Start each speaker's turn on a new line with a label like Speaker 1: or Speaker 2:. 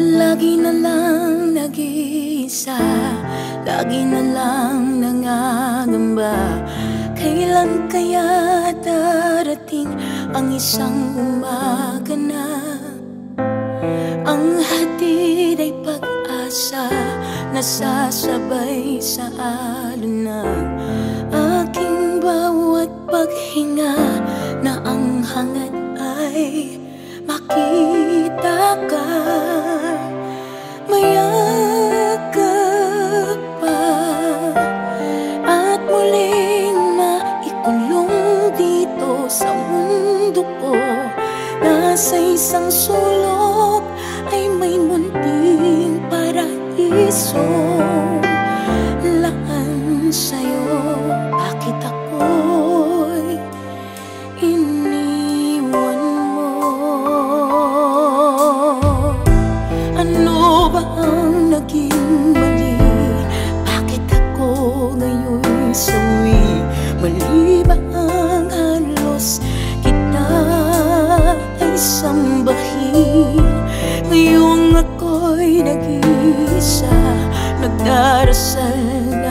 Speaker 1: Lagi na lang nag-iisa, lagi na lang nangangamba. Kailan kaya darating ang isang umaga na ang hatid ay pag-asa, nasasabay sa alon ng aking bawat paghinga, na ang hangad ay makita ka, mayakap pa, at muling maikulong dito sa mundo ko. Nasa isang sulok ay may munting paraiso. Laan sa'yo, bakit ako'y iniwan mo? Ano ba ang naging mali? Bakit ako ngayon'y sawi? Mali ba ang halos kita ay sambahin? Ngayong ako'y nag-iisa, nagdarasal